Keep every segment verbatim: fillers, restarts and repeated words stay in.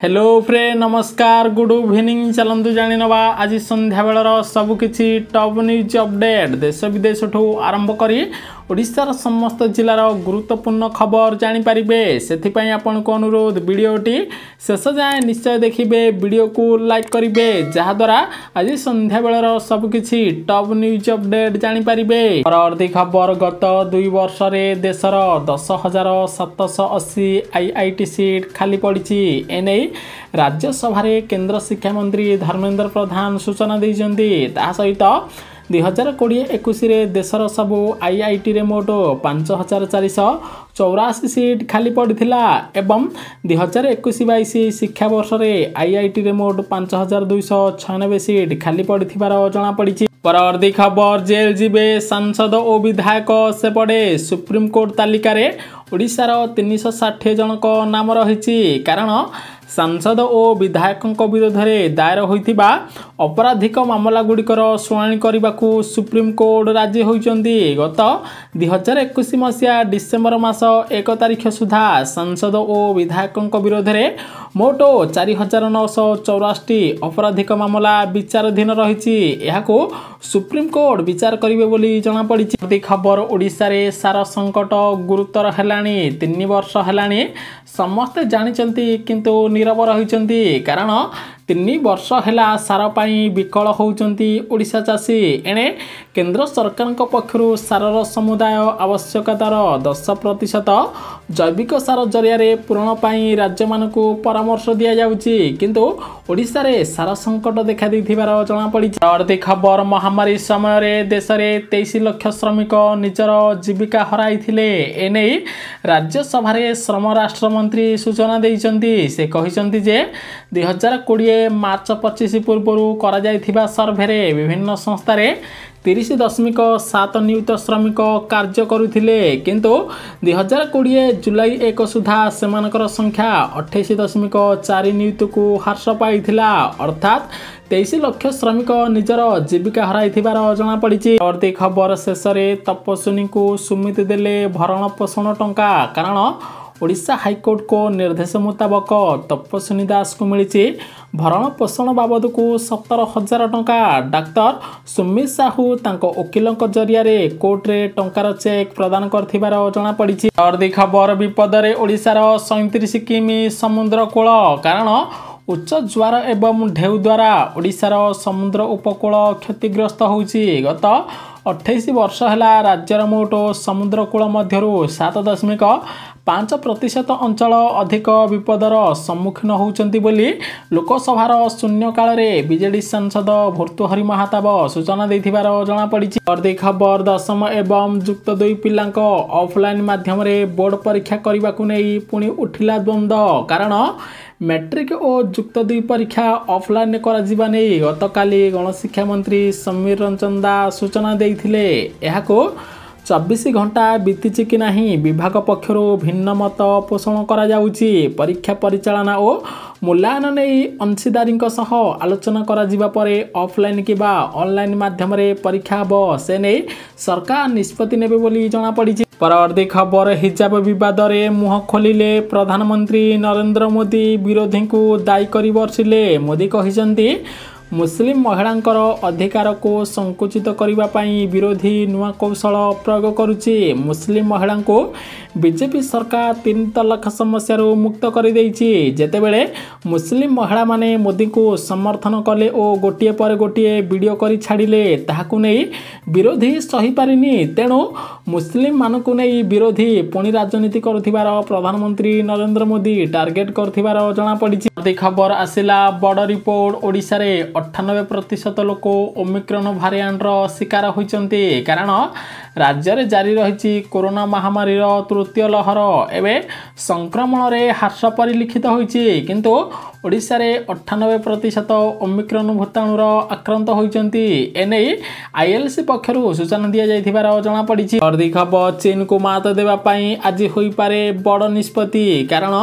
Hello friend नमस्कार good evening चलतु जानी नवा आज संध्या बेलर सबकिछि टॉप न्यूज अपडेट देश विदेश ठू आरंभ करी ओडिशार समस्त जिलार गुरुत्वपूर्ण खबर जानीपारे से आपन को अनुरोध वीडियोटी शेष जाए निश्चय देखिए वीडियो को लाइक करेंगे जहाद्वारा आज संध्या बेलर सबकिछि टॉप न्यूज अपडेट जानीपारे। परवर्ती खबर गत दुई वर्ष रे देशर दस हजार सातश अशी आई आई टी सीट खाली पड़ी एने राज्यसभा केंद्र शिक्षा मंत्री धर्मेंद्र प्रधान सूचना देइछन्ति। ता सहित दुई हजार कोड़े एकुश देशर सबू आई आई टी रे मोट पांच हजार चारिश चौराशी सीट खाली पड़ा एवं दुई हजार एकुश बैश शिक्षा वर्ष में आई आई टी रे मोट पांच हजार दुईश छयानबे सीट खाली पड़ार जमापड़ी। परवर्ती खबर जेल जीवे सांसद और विधायक सेपटे सुप्रीमकोर्ट तालिकार ओडिशार तीन सौ षाठी जनक नाम रही कारण सांसद और विधायक विरोध में दायर होइथिबा अपराधिक मामला गुड़िकर शुणाणी करने को सुप्रीमकोर्ट राजी होइचंदी। गत दुई हजार एकुश मसीहा डिसेम्बर मास एक तारिख सुधा सांसद और विधायक विरोध में मोट चार हजार नौश चौराशी अपराधिक मामला विचाराधीन रही सुप्रीमकोर्ट विचार करेंगे बोली जमापड़ी। खबर ओडिशा रे सार संकट गुरुतर हेलानी तीन वर्ष हेलानी समस्ते जानिचंती किंतु नीरव रही कारण तीन वर्ष है सार पाई विकल होउचंती ओडिशा चाषी एणे केंद्र सरकार पक्षरु सारर समुदाय आवश्यकतार दस प्रतिशत जैविक सार जरिया पूरण पाई राज्य मानकु परामर्श दिया जाउची किंतु ओडिशा रे सार संकट देखा देथिबार जमापड़ी। परवर्ती खबर महामारी समय रे देश में तेईस लाख श्रमिक निजर जीविका हराइथिले एने राज्यसभा रे श्रम राष्ट्र मंत्री सूचना देइछन्ति। से कहिसन्ति जे दुई हजार कोड़े मार्च पच्चीस पूर्व करा जायथिबा सर्वे रे विभिन्न संस्था रे तीस दशमिक सात नियुक्त श्रमिक कार्य करुथिले किंतु दुई हजार कोड़े जुलाई एक सुधा सेमानकर संख्या अठाईस दशमिक चार नियुक्त को ह्रास पाइथिला अर्थात तेईस लाख श्रमिक निजर जीविका हराइथिबार जमापड़ी। परवर्ती खबर शेष में तपस्विनी को सुमित देले भरण पोषण टंका कारण ओडिशा हाईकोर्ट को निर्देश मुताबक तपस्विनी दास को मिली भरण पोषण बाबद को सत्तर हजार टंका डाक्तर सुमित साहू तांको वकिल जरिया कोर्ट रे टंकार चेक प्रदान करथिबार जमापड़ी। परवर्ती खबर विपदरे ओडिशार सैंतीस किमी समुद्र कूल कारण उच्च ज्वार एवं ढेउ द्वारा ओडिशार समुद्र उपकूल क्षतिग्रस्त होउची। गत अट्ठाईस वर्ष है राज्यर मोट समुद्र कूल मध्यरु सात दशमिक पांच प्रतिशत अंचल अधिक विपदर सम्मुखीन होउचंती बोली लोकसभार शून्यकाल में बीजेडी सांसद भर्तृहरि महाताब सूचना देथिबार जमापड़ी। परवर्ती खबर दशम एवं युक्त दुई पिलांक ऑफलाइन माध्यम बोर्ड परीक्षा करने को नहीं पुणी उठिला द्वंद्व कारण मैट्रिक और युक्त दुई परीक्षा ऑफलाइन करा नहीं गतकाली गणशिक्षा मंत्री समीर रंजन दास सूचना देथिले। एहाको चौबीस घंटा बीतीची कि नहीं विभाग पक्षर भिन्न मत पोषण करा जाउची। परीक्षा परिचालना और मूल्यांकन नहीं अंशीदारी सह आलोचना करा जिबा परे ऑफलाइन किबा ऑनलाइन माध्यम रे परीक्षा हबो से नहीं सरकार निष्पत्ति नेबे बोली जमापड़ी। परवर्ती खबर हिजाब विवाद रे मुह खोलिले प्रधानमंत्री नरेंद्र मोदी विरोधी को दायी करि बर्षिले। मोदी कहिसंती मुस्लिम महिलांकर अधिकार को संकुचित करने पाई विरोधी नुआ कौशल प्रयोग करुच्ची। मुस्लिम महिला को बीजेपी सरकार तीन तलाक समस्या मुक्त कर देइछि। जेतेबेले मुस्लिम महिला माने मोदी को समर्थन कले और गोटे पर गोटे वीडियो करी छाड़िले ताहाकु नहीं विरोधी सही पारिनी तेणु मुस्लिम मानकु नहीं विरोधी पुणी राजनीति करुथिबार प्रधानमंत्री नरेंद्र मोदी टार्गेट करथिबार जमापड़ी। खबर आसिला बड़ रिपोर्ट ओडिशा रे अठानबे प्रतिशत लोक ओमिक्रॉन भारिएंट शिकार होइचंती कारण राज्य में जारी रही कोरोना महामारी तृतीय लहर एवं संक्रमण रे ह्रास परिलक्षित होइछि किंतु ओडिशा रे अठानबे प्रतिशत ओमिक्रॉन भूताणुर आक्रांत होइचंती एने आईएलसी पक्षरु सूचना दिया जाइथिबार जमापड़ी। परवर्ती खबर चीन को मात देवा पाई आज होई पारे बड़ निष्पत्ति कारण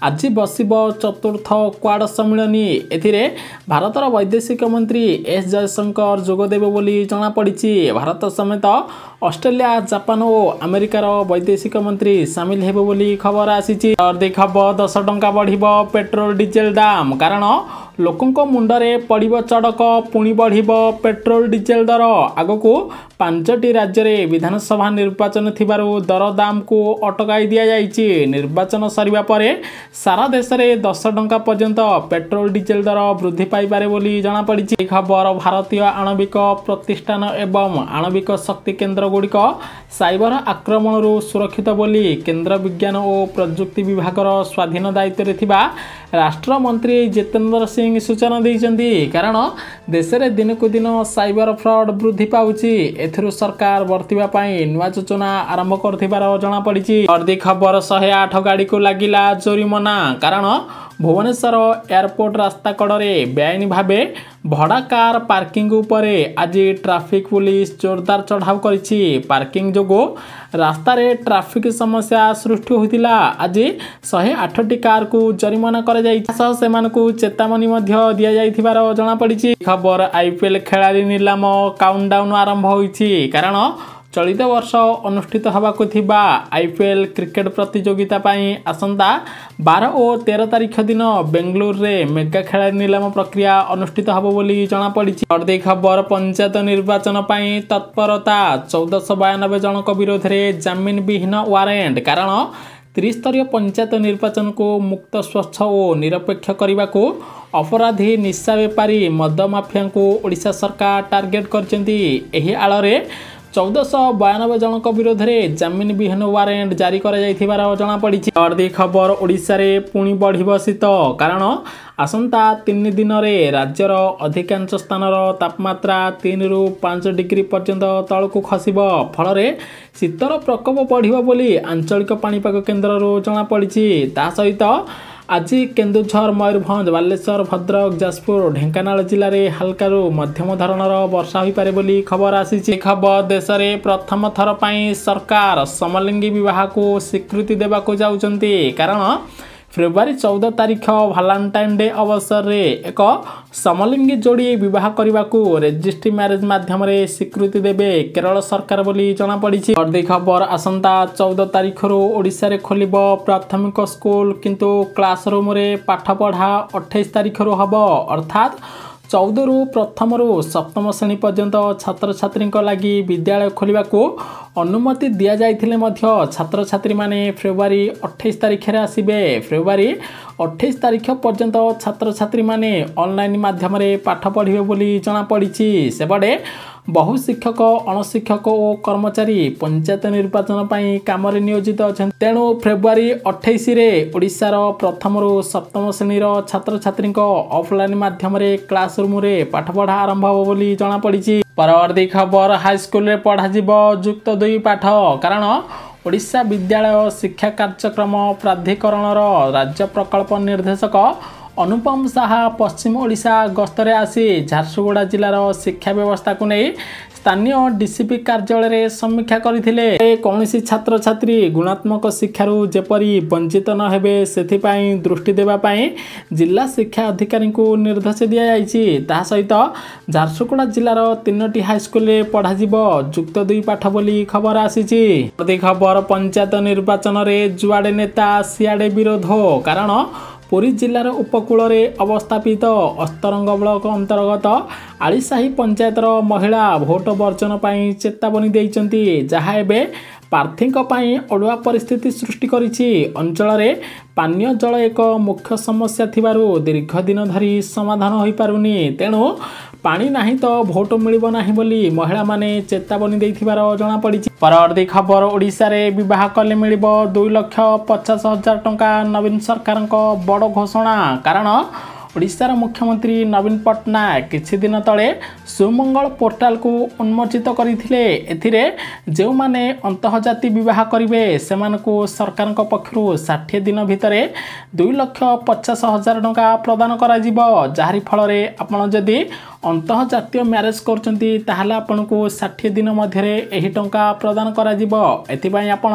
आज बसिब चतुर्थ क्वाड सम्मिलनी एथिरे भारतर वैदेशिक मंत्री एस जयशंकर जोगदेवे बोली जना पड़ी। भारत समेत ऑस्ट्रेलिया जापान और अमेरिकार वैदेशिक मंत्री सामिल हेबे बोली खबर आसी। देखब दस टंका बढ़िब पेट्रोल डीजेल दाम कारण लोकों मुंडरे पड़िब चड़क पुणी बढ़िब पेट्रोल डीजेल दर आगको पांचटी राज्य में विधानसभा निर्वाचन थिबारु दर दाम को अटकाई दिया जाइछि। निर्वाचन सरिबा परे सारा देश में दस टंका पर्यंत पेट्रोल डीजेल दर वृद्धि पाइबारे बोली जना पड़ी। खबर भारतीय आणविक प्रतिष्ठान एवं आणविक शक्ति केन्द्र गुड़िक साइबर आक्रमण सुरक्षित बोली केन्द्र विज्ञान और प्रजुक्ति विभाग स्वाधीन दायित्व में थिबा राष्ट्र मंत्री जितेंद्र सिंह सूचना देइछन्ति। कारण देश में दिन को दिन साइबर फ्रॉड वृद्धि पाउछि। एथिरु सरकार वर्तिबा पई नुआ योजना आरंभ करथिबार जଣା पड़िछि। अर्धी खबर एक सौ आठ गाड़ी को लागिला जोरिमाना कारण भुवनेश्वर एयरपोर्ट रास्ता कड़े बेआईन भावे भड़ा कार पार्किंग उपरे आज ट्रैफिक पुलिस जोरदार चढ़ाव करिछि। पार्किंग जोगो रास्ता रे ट्रैफिक समस्या सृष्टि होइतिला। आज एक सौ आठ टी कार को जरिमाना कर जाइछि। चेतावनी दिया जाइथिबार जଣା पड़िछि। खबर आईपीएल खेलाड़ी नीलाम काउंटडाउन आरंभ होइछि कारण चलित वर्ष अनुष्ठित होबाकु थिबा आईपीएल क्रिकेट प्रतियोगिता पई आसंता बारह और तेरह तारीख दिन बेंगलुरु रे मेगा खेलाड़ी नीलाम प्रक्रिया अनुष्ठित होबो बोली जଣା पड़िछि। अर्धी खबर पंचायत निर्वाचन पई तत्परता चौदह सौ बयानबे जनक विरोध में जमीन विहीन वारेंट कारण त्रिस्तरीय पंचायत निर्वाचन को मुक्त स्वच्छ और निरपेक्ष करने को अपराधी निशा बेपारी मद माफिया को ओडिशा सरकार टार्गेट करछन्ती। एही आଳରେ चौदह सौ बयानबे जनक विरोध में जमीन विहीन वारेंट जारी कर जଣା पड़ी। अर्धी खबर ओडिशा रे पुणी बढ़िब शीत कारण आसंता तीन दिन में राज्यर अधिकांश स्थान तापमात्रा तीन रु पांच डिग्री पर्यंत तलकू खसिब फल शीतर प्रकोप बढ़िब बोली आंचलिक पाणीपाग केन्द्र जଣା पड़ी। ता सहित आज केन्दुझर मयूरभंज बालेश्वर भद्रक जाजपुर ढेंकानाल जिले में हल्कारु मध्यम धरणर वर्षा हो पारे बोली खबर आसी। खबर देश में प्रथम थर पर सरकार समलिंगी विवाह को स्वीकृति देवाक जाउछन्ति कारण फेब्रुआरी चौदह तारीख भालेंटाइन डे अवसर में एक समलिंगी जोड़ी विवाह करने को रेजिस्ट्री मैरेज माध्यम स्वीकृति देवे केरल सरकार बोली जଣା पड़ी। अर्धी खबर आसंता चौदह तारीख रु ओडिशा रे खोलिब प्राथमिक स्कूल किंतु क्लासरूम रे पाठ पढ़ा अट्ठाईस तारीख रु हबो अर्थात चौदह रु प्रथम रु सप्तम श्रेणी पर्यंत छात्र छात्री लगी विद्यालय खोलिबा को अनुमति दिया जाइथिले मध्य छात्र छात्री माने फेब्रुआरी अट्ठाईस तारीख रे आसीबे। फेब्रुआरी अट्ठाईस तारीख पर्यंत छात्र छात्री माने ऑनलाइन माध्यम रे पाठ पढ़िबे बोली जଣା पड़ी। सेबडे बहु शिक्षक अणशिक्षक और कर्मचारी पंचायत निर्वाचन पई काम रे नियोजित अछन। तेणु फेब्रुआरी अट्ठाईस रे ओडिशार प्रथम रु सप्तम श्रेणी छात्र छात्री ऑफलाइन माध्यम रे क्लासरूम रे पाठ पढ़ा आरंभ हो बोली जଣା पड़ी। परवर्ती खबर हाईस्कूल रे पढ़ा जिवो युक्त दुई पाठ कारण ओडिशा विद्यालय शिक्षा कार्यक्रम प्राधिकरण राज्य प्रकल्प निर्देशक अनुपम साहा पश्चिम ओडिशा गस्तरे आसी झारसुगुड़ा जिलार शिक्षा व्यवस्था को नहीं स्थानीय डीसीपी कार्यालय रे समीक्षा करथिले। कौनसी छात्र छात्री गुणात्मक शिक्षारू जेपरी वंचित न हेबे सेथिपाई दृष्टि देबा पाई जिला शिक्षा अधिकारी को निर्देश दिया जाइछि। ता सहित झारसुगुड़ा जिलार तीनोटी हाईस्कूल रे पढ़ा जिवो युक्त दुई पाठ बोली खबर आसीछि। प्रति खबर पंचायत निर्वाचन रे जुआडे नेता सियाडे विरोध कारण पुरी जिलार उपकूल में अवस्थापित अस्तरंग ब्लॉक अंतर्गत आलीसाही पंचायतर महिला भोट वर्जन पर चेतावनी देइचंती जहाँ एबे प्रार्थी अड़ुआ परिस्थिति सृष्टि करिछि। अंचल में पानीय जल एक मुख्य समस्या थिबारु दीर्घ दिन धरी समाधान हो पारुनी। तेणु पानी नहीं तो भोट मिलिब नाही बोली महिला माने चेतावनी देइथिबार जଣା पड़िछि। परवर्ती खबर ओडिशा रे विवाह कले मिलिब दुई लक्ष पचास हजार टंका नवीन सरकारक बड़ घोषणा कारण ओडिशार मुख्यमंत्री नवीन पट्टनायक किछि दिन तले सुमंगल पोर्टाल को उन्मोचित करथिले। एथिरे जेउ माने अंतःजाति विवाह करिवे सेमानकु सरकारक पक्षरु साठ दिन भितरे दुई लक्ष पचास हजार टंका प्रदान करा जिवो जाहारी फल रे आपण जदि अंतःजातीय मैरेज करचंती ताहाले आपनको साठ दिन मध्यरे एही टंका प्रदान करा जिवो। एथिबाई आपण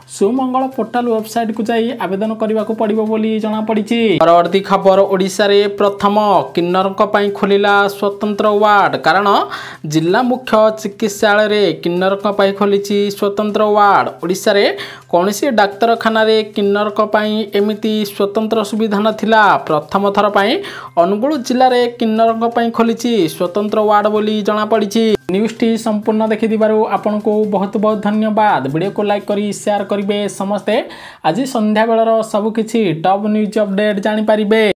सुमंगल पोर्टाल वेबसाइट को जाई आवेदन करने को पड़िबो बोली जना पड़िछि। परवर्ती खबर ओडिशा रे प्रथम किन्नरक पई खोलिला स्वतंत्र वार्ड कारण जिला मुख्य चिकित्सालय रे किन्नरक पई खोलिछि स्वतंत्र वार्ड। ओडिशा रे कौनसी डाक्तरखाना रे किन्नरक पई एमिति स्वतंत्र सुविधा नथिला। प्रथम थर पई अनुगुल जिल्ला रे किन्नरक पई खोलिछि स्वतंत्र वार्ड बोली जना पड़िछि। न्यूज़ टी संपूर्ण देखि दिबारु आपन को बहुत बहुत धन्यवाद। वीडियो को लाइक करी शेयर करिवे समस्ते। आज संध्या बेलर सब किछि टॉप न्यूज़ अपडेट जानि परिबे।